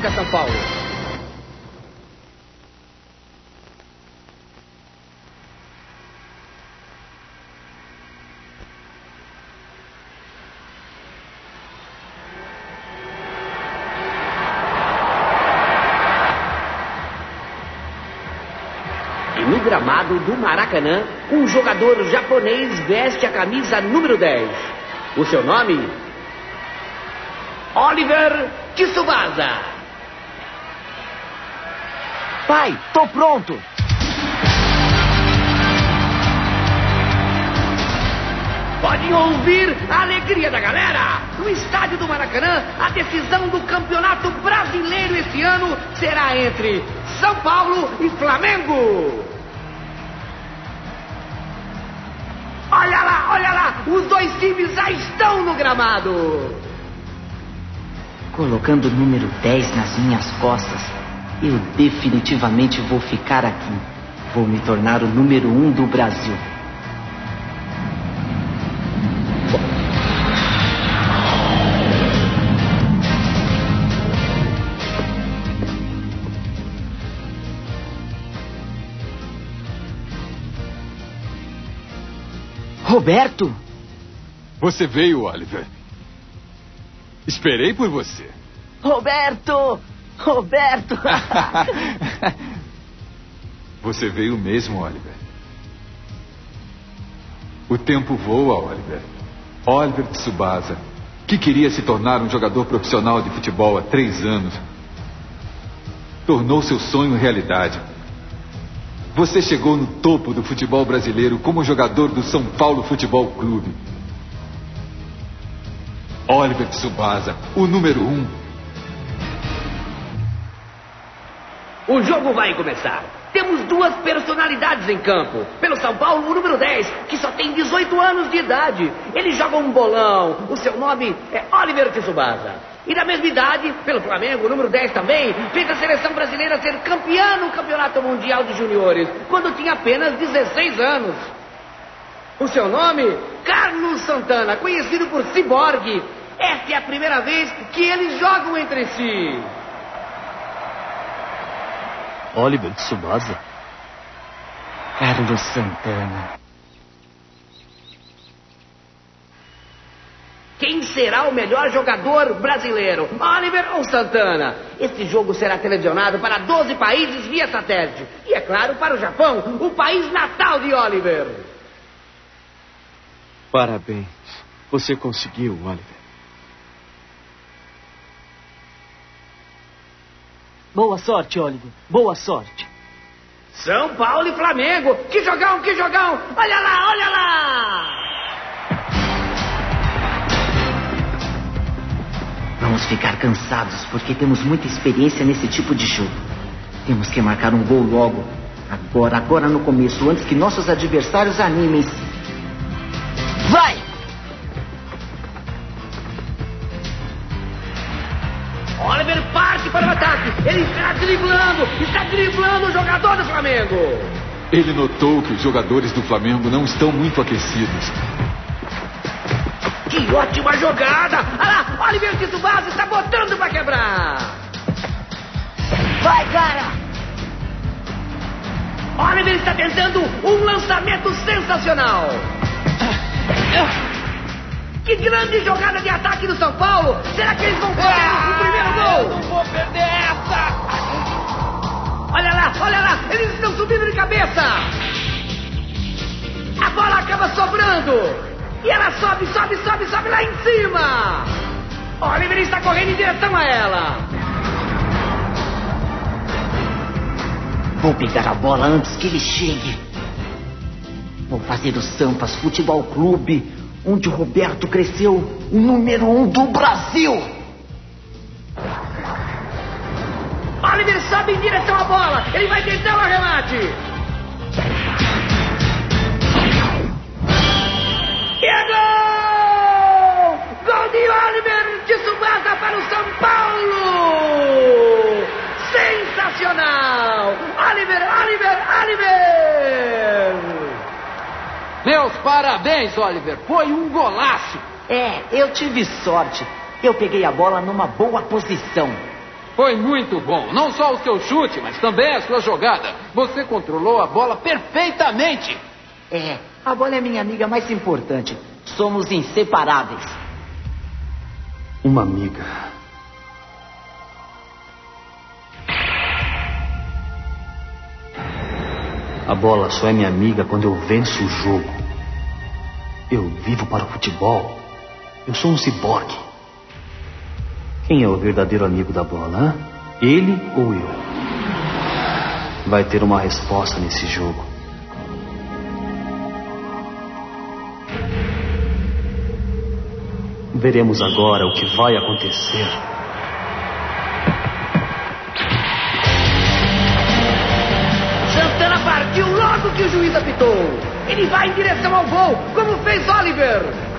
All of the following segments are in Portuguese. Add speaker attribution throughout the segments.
Speaker 1: marca São Paulo. No gramado do Maracanã, um jogador japonês veste a camisa número 10. O seu nome? Oliver Tsubasa.
Speaker 2: Pai, tô pronto.
Speaker 1: Podem ouvir a alegria da galera. No estádio do Maracanã, a decisão do Campeonato Brasileiro esse ano será entre São Paulo e Flamengo. Olha lá, os dois times já estão no gramado.
Speaker 2: Colocando o número 10 nas minhas costas, eu definitivamente vou ficar aqui. Vou me tornar o número 1 do Brasil. Roberto?
Speaker 3: Você veio, Oliver. Esperei por você.
Speaker 2: Roberto!
Speaker 3: Você veio mesmo, Oliver. O tempo voa, Oliver. Oliver Tsubasa, que queria se tornar um jogador profissional de futebol há 3 anos, tornou seu sonho realidade. Você chegou no topo do futebol brasileiro como jogador do São Paulo Futebol Clube. Oliver Tsubasa, o número 1.
Speaker 1: O jogo vai começar. Temos duas personalidades em campo. Pelo São Paulo, o número 10, que só tem 18 anos de idade. Ele joga um bolão. O seu nome é Oliver Tsubasa. E da mesma idade, pelo Flamengo, o número 10 também, fez a seleção brasileira ser campeã no Campeonato Mundial de Juniores, quando tinha apenas 16 anos. O seu nome? Carlos Santana, conhecido por Ciborgue. Esta é a primeira vez que eles jogam entre si.
Speaker 2: Oliver Tsubasa? Carlos Santana.
Speaker 1: Quem será o melhor jogador brasileiro, Oliver ou Santana? Este jogo será televisionado para 12 países via satélite. E, é claro, para o Japão, o país natal de Oliver.
Speaker 4: Parabéns. Você conseguiu, Oliver.
Speaker 2: Boa sorte, Oliver. Boa sorte.
Speaker 1: São Paulo e Flamengo. Que jogão, que jogão. Olha lá, olha lá.
Speaker 2: Vamos ficar cansados porque temos muita experiência nesse tipo de jogo. Temos que marcar um gol logo. Agora no começo, antes que nossos adversários animem-se. Vai!
Speaker 1: Oliver parte para o ataque. Ele está driblando o jogador do Flamengo.
Speaker 3: Ele notou que os jogadores do Flamengo não estão muito aquecidos.
Speaker 1: Que ótima jogada! Olha lá, Oliver Tsubasa está botando para quebrar.
Speaker 2: Vai, cara!
Speaker 1: Oliver está tentando um lançamento sensacional. Que grande jogada de ataque do São Paulo! Será que eles vão fazer o primeiro gol?
Speaker 4: Eu não vou perder essa!
Speaker 1: Olha lá, eles estão subindo de cabeça! A bola acaba sobrando! E ela sobe lá em cima! Oliver está correndo em direção a ela!
Speaker 2: Vou pegar a bola antes que ele chegue. Vou fazer o Sampas Futebol Clube, onde o Roberto cresceu, o número 1 do Brasil.
Speaker 1: Oliver sobe em direção à bola. Ele vai tentar o arremate. E é gol! Gol de Oliver Tsubasa para o São Paulo! Sensacional! Oliver!
Speaker 5: Meus parabéns, Oliver. Foi um golaço.
Speaker 2: Eu tive sorte. Eu peguei a bola numa boa posição.
Speaker 5: Foi muito bom. Não só o seu chute, mas também a sua jogada. Você controlou a bola perfeitamente.
Speaker 2: É, a bola é minha amiga mais importante. Somos inseparáveis.
Speaker 4: Uma amiga. A bola só é minha amiga quando eu venço o jogo. Eu vivo para o futebol. Eu sou um ciborgue. Quem é o verdadeiro amigo da bola, hein? Ele ou eu? Vai ter uma resposta nesse jogo. Veremos agora o que vai acontecer.
Speaker 1: Santana partiu logo que o juiz apitou. Ele vai em direção ao gol, como fez Oliver.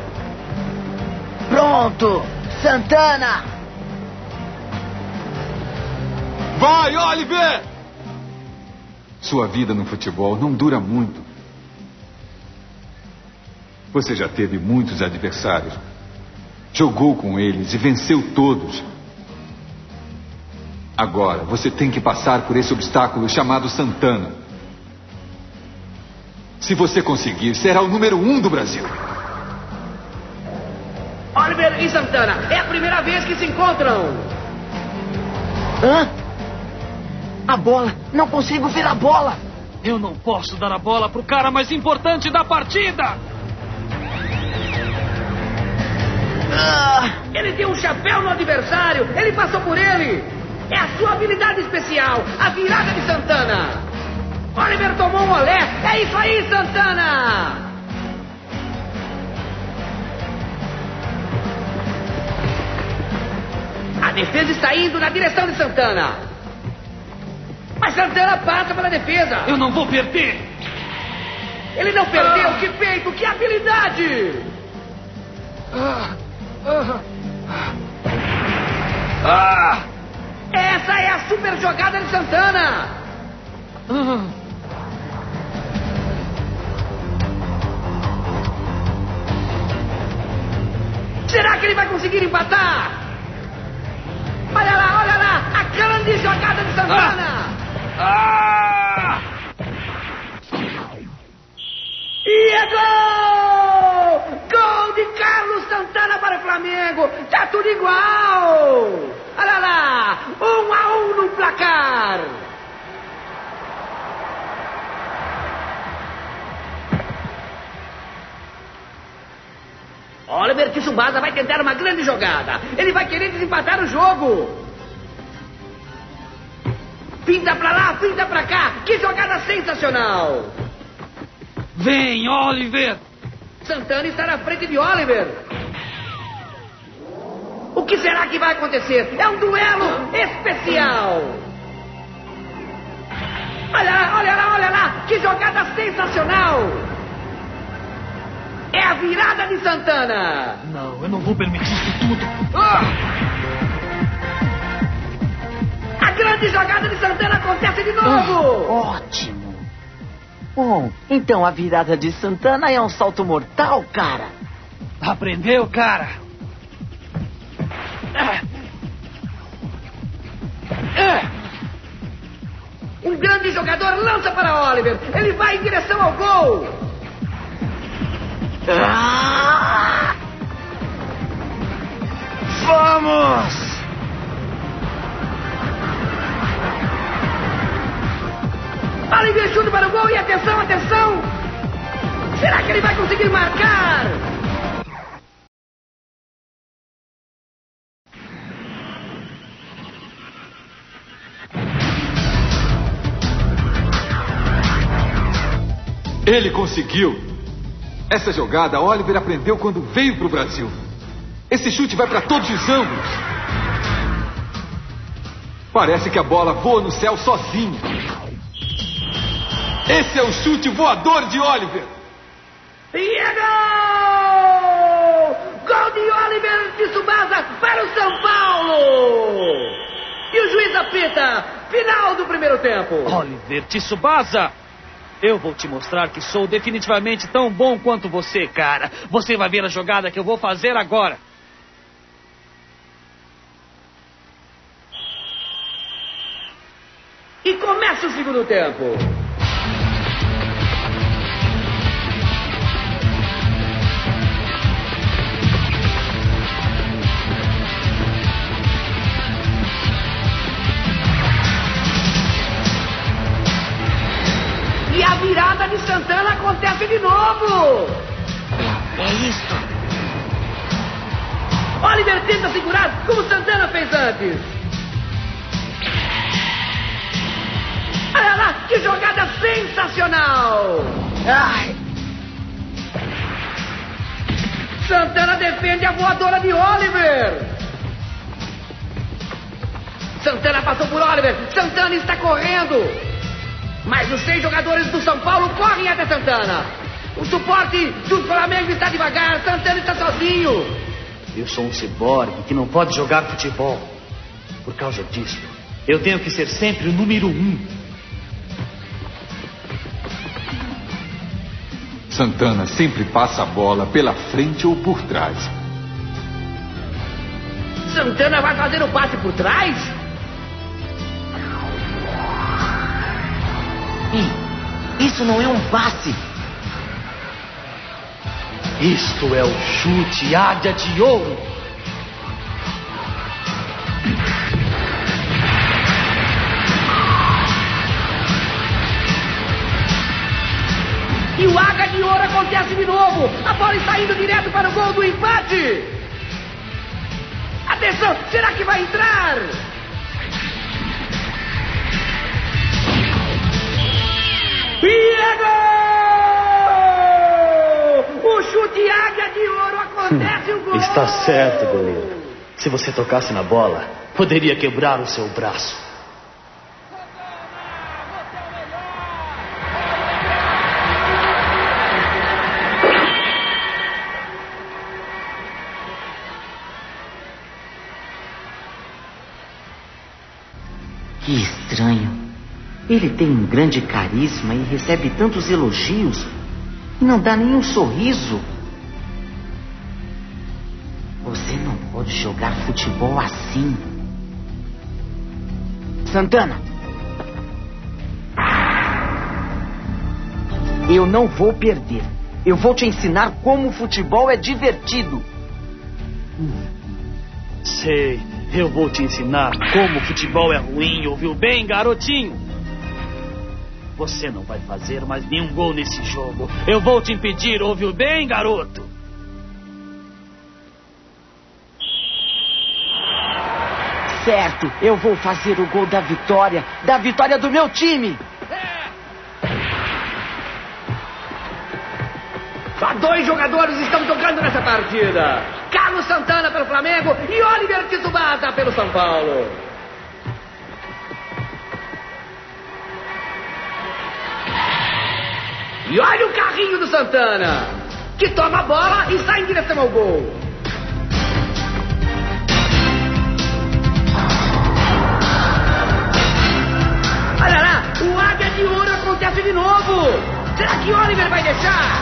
Speaker 2: Pronto, Santana!
Speaker 3: Vai, Oliver! Sua vida no futebol não dura muito. Você já teve muitos adversários. Jogou com eles e venceu todos. Agora, você tem que passar por esse obstáculo chamado Santana. Se você conseguir, será o número 1 do Brasil.
Speaker 1: Oliver e Santana, é a primeira vez que se encontram.
Speaker 2: Hã? A bola! Não consigo ver a bola!
Speaker 5: Eu não posso dar a bola pro cara mais importante da partida.
Speaker 1: Ele deu um chapéu no adversário. Ele passou por ele. É a sua habilidade especial, a virada de Santana. Oliver tomou um olé. É isso aí, Santana. A defesa está indo na direção de Santana. Mas Santana passa pela defesa.
Speaker 5: Eu não vou perder.
Speaker 1: Ele não perdeu. Que peito, que habilidade. Essa é a super jogada de Santana. Será que ele vai conseguir empatar? Olha lá, a grande jogada de Santana. E é gol! Gol de Carlos Santana para o Flamengo. Tá tudo igual. Olha lá, 1-1 no placar. Oliver Tsubasa vai tentar uma grande jogada. Ele vai querer desempatar o jogo. Pinta pra lá, pinta pra cá. Que jogada sensacional.
Speaker 5: Vem, Oliver.
Speaker 1: Santana está na frente de Oliver. O que será que vai acontecer? É um duelo especial. Olha lá. Que jogada sensacional. É a virada de Santana.
Speaker 5: Não, eu não vou permitir isso tudo.
Speaker 1: A grande jogada de Santana acontece de novo.
Speaker 2: Ótimo. Bom, então a virada de Santana é um salto mortal, cara.
Speaker 5: Aprendeu, cara?
Speaker 1: Um grande jogador lança para Oliver. Ele vai em direção ao gol.
Speaker 2: Vamos!
Speaker 1: Oliver chuta para o gol e atenção! Será que ele vai conseguir marcar?
Speaker 3: Ele conseguiu. Essa jogada Oliver aprendeu quando veio para o Brasil. Esse chute vai para todos os ângulos. Parece que a bola voa no céu sozinha. Esse é o chute voador de Oliver.
Speaker 1: E é gol! Gol de Oliver Tsubasa para o São Paulo! E o juiz apita. Final do primeiro tempo.
Speaker 5: Oliver Tsubasa, eu vou te mostrar que sou definitivamente tão bom quanto você, cara. Você vai ver a jogada que eu vou fazer agora.
Speaker 1: Começa o segundo tempo. E a virada de Santana acontece de novo.
Speaker 2: É isso.
Speaker 1: Oliver tenta segurar como Santana fez antes. Olha lá, que jogada sensacional.
Speaker 2: Ai,
Speaker 1: Santana defende a voadora de Oliver. Santana passou por Oliver. Santana está correndo. Mas os 6 jogadores do São Paulo correm até Santana. O suporte do Flamengo está devagar. Santana está sozinho.
Speaker 4: Eu sou um ciborgue que não pode jogar futebol. Por causa disso, eu tenho que ser sempre o número 1.
Speaker 3: Santana sempre passa a bola pela frente ou por trás.
Speaker 1: Santana vai fazer o passe por trás?
Speaker 2: isso não é um passe.
Speaker 4: Isto é o chute Águia de Ouro.
Speaker 1: E o Águia de Ouro acontece de novo. A bola está indo direto para o gol do empate. Atenção, será que vai entrar? E é gol! O chute Águia de Ouro acontece o gol.
Speaker 4: Está certo, goleiro. Se você tocasse na bola, poderia quebrar o seu braço.
Speaker 2: Que estranho. Ele tem um grande carisma e recebe tantos elogios e não dá nenhum sorriso. Você não pode jogar futebol assim. Santana. Eu não vou perder. Eu vou te ensinar como o futebol é divertido.
Speaker 5: Sei, eu vou te ensinar como o futebol é ruim, ouviu bem, garotinho? Você não vai fazer mais nenhum gol nesse jogo. Eu vou te impedir, ouviu bem, garoto?
Speaker 2: Certo, eu vou fazer o gol da vitória do meu time.
Speaker 1: Só 2 jogadores estão jogando nessa partida. Carlos Santana pelo Flamengo e Oliver Tsubasa pelo São Paulo. E olha o carrinho do Santana, que toma a bola e sai em direção ao gol. Olha lá, o Águia de Ouro acontece de novo. Será que Oliver vai deixar?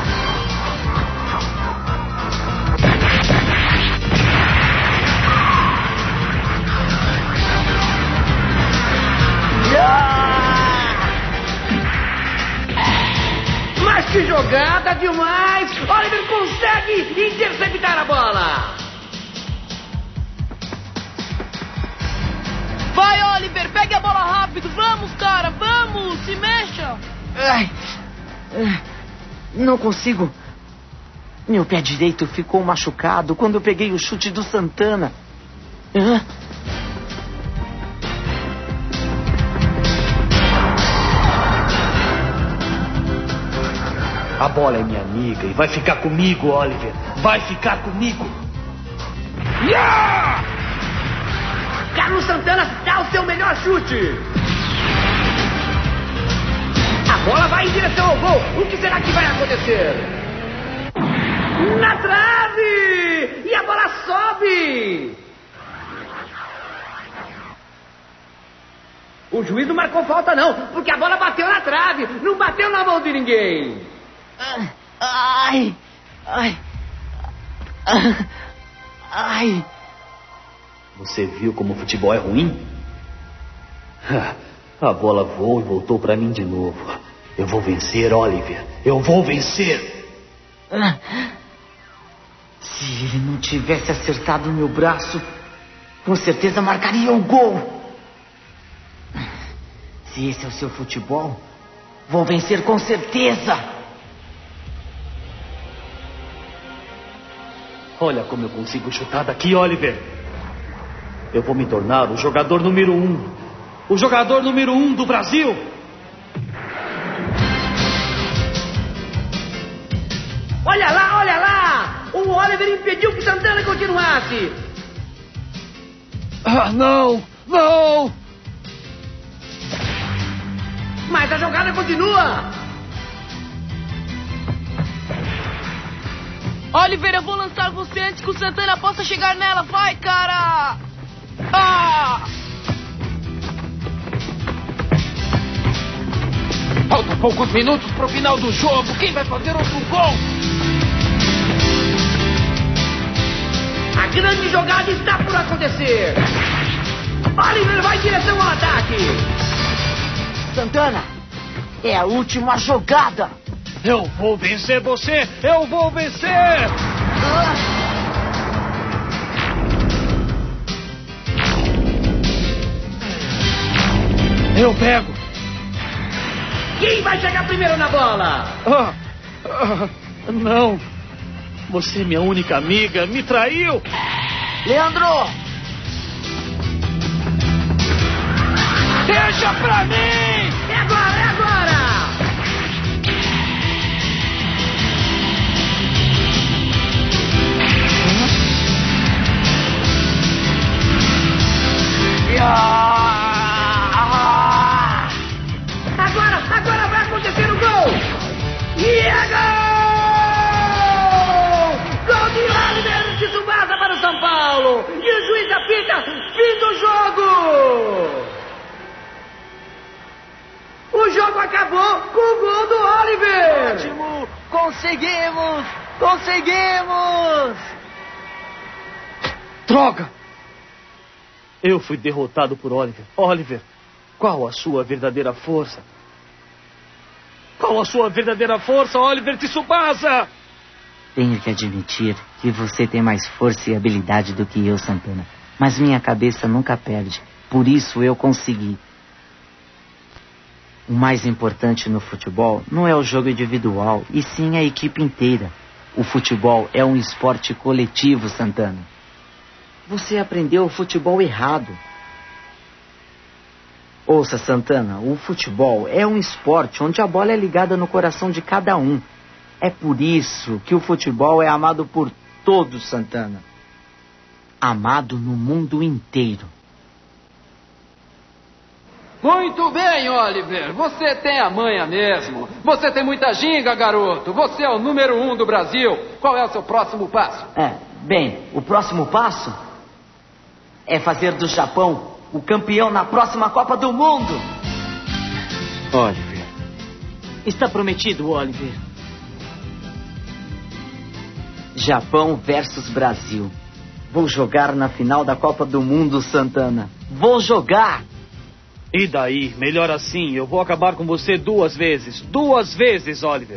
Speaker 1: Mas que jogada demais! Oliver consegue interceptar a bola!
Speaker 6: Vai, Oliver, pegue a bola rápido! Vamos, cara, vamos! Se mexa!
Speaker 2: Ai, não consigo. Meu pé direito ficou machucado quando eu peguei o chute do Santana.
Speaker 4: A bola é minha amiga e vai ficar comigo, Oliver. Vai ficar comigo.
Speaker 1: Yeah! Carlos Santana dá o seu melhor chute. A bola vai em direção ao gol. O que será que vai acontecer? Na trave! E a bola sobe! O juiz não marcou falta não, porque a bola bateu na trave. Não bateu na mão de ninguém.
Speaker 2: Ai!
Speaker 4: Você viu como o futebol é ruim? A bola voou e voltou para mim de novo. Eu vou vencer, Oliver. Eu vou vencer.
Speaker 2: Se ele não tivesse acertado o meu braço, com certeza marcaria o gol. Se esse é o seu futebol, vou vencer com certeza.
Speaker 5: Olha como eu consigo chutar daqui, Oliver. Eu vou me tornar o jogador número 1. O jogador número 1 do Brasil.
Speaker 1: Olha lá, olha lá! O Oliver impediu que Santana continuasse.
Speaker 5: Ah, não! Não!
Speaker 1: Mas a jogada continua.
Speaker 6: Oliver, eu vou lançar você antes que o Santana possa chegar nela. Vai, cara! Ah!
Speaker 7: Faltam poucos minutos pro final do jogo. Quem vai fazer outro gol?
Speaker 1: A grande jogada está por acontecer. Oliver vai em direção ao ataque.
Speaker 2: Santana, é a última jogada.
Speaker 5: Eu vou vencer você! Eu vou vencer! Eu pego!
Speaker 1: Quem vai chegar primeiro na bola?
Speaker 5: Não! Você, minha única amiga, me traiu!
Speaker 2: Leandro!
Speaker 7: Deixa pra mim!
Speaker 1: É agora, é agora! Agora vai acontecer o gol! E é gol! Gol de Oliver de Tsubasa para o São Paulo! E o juiz apita, fim do jogo! O jogo acabou com o gol do Oliver!
Speaker 2: Ótimo! Conseguimos! Conseguimos!
Speaker 5: Droga! Eu fui derrotado por Oliver. Oliver, qual a sua verdadeira força? Qual a sua verdadeira força, Oliver Tsubasa?
Speaker 2: Tenho que admitir que você tem mais força e habilidade do que eu, Santana. Mas minha cabeça nunca perde. Por isso eu consegui. O mais importante no futebol não é o jogo individual, e sim a equipe inteira. O futebol é um esporte coletivo, Santana. Você aprendeu o futebol errado. Ouça, Santana, o futebol é um esporte onde a bola é ligada no coração de cada um. É por isso que o futebol é amado por todos, Santana. Amado no mundo inteiro.
Speaker 7: Muito bem, Oliver. Você tem a manha mesmo. Você tem muita ginga, garoto. Você é o número 1 do Brasil. Qual é o seu próximo passo?
Speaker 2: Bem, o próximo passo é fazer do Japão o campeão na próxima Copa do Mundo.
Speaker 5: Oliver.
Speaker 2: Está prometido, Oliver. Japão versus Brasil. Vou jogar na final da Copa do Mundo, Santana. Vou jogar!
Speaker 5: E daí? Melhor assim. Eu vou acabar com você 2 vezes. 2 vezes, Oliver.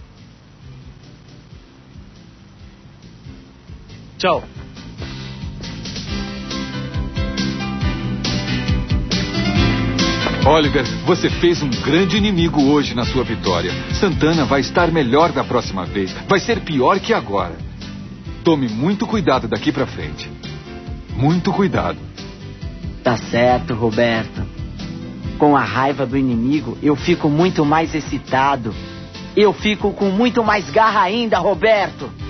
Speaker 5: Tchau.
Speaker 3: Oliver, você fez um grande inimigo hoje na sua vitória. Santana vai estar melhor da próxima vez. Vai ser pior que agora. Tome muito cuidado daqui pra frente. Muito cuidado.
Speaker 2: Tá certo, Roberto. Com a raiva do inimigo, eu fico muito mais excitado. Eu fico com muito mais garra ainda, Roberto.